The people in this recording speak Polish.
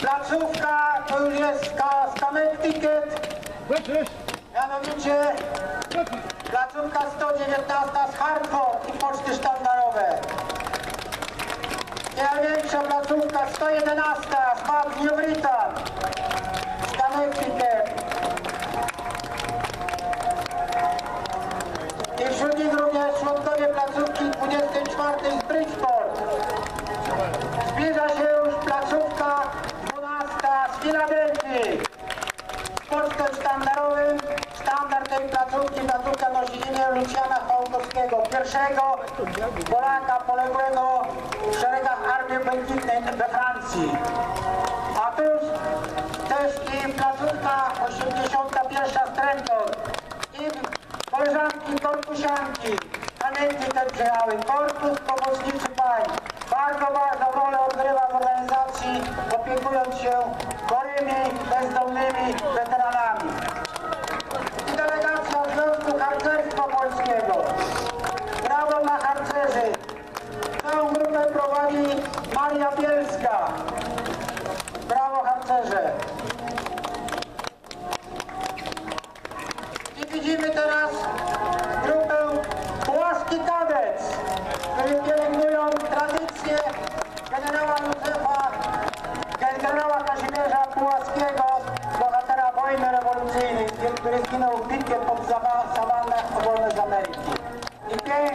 Placówka to już jest z Connecticut, mianowicie placówka 119 z Hartford i poczty sztandarowe. Największa placówka 111 z Mount New Britain, z Connecticut. I wśród nich również członkowie placówki 24 z Bridgeport. Zbliża się już placówka 12 z Filadelfii. Z pocztem sztandarowym sztandar tej placówki, placówka nosi imię Lucjana Chwałkowskiego, pierwszego Polaka poległego w szeregach Armii Błękitnej we Francji. A tuż też i placówka 81 z Trenton. I koleżanki korpusianki Connecticut przyjechały. Korpus Pomocniczy Państw bardzo ważną rolę odgrywa w organizacji, opiekując się chorymi, bezdomnymi weteranami. I delegacja Związku Harcerstwa Polskiego. Brawo dla harcerzy. Całą grupę prowadzi Maria Bielska. Brawo harcerze. I widzimy teraz grupę Pułaski Kadec, którzy pielęgnują tradycję generała Kazimierza Pułaskiego, bohatera wojny rewolucyjnej, który zginął w bitwie pod Savannah o wolność Ameryki. I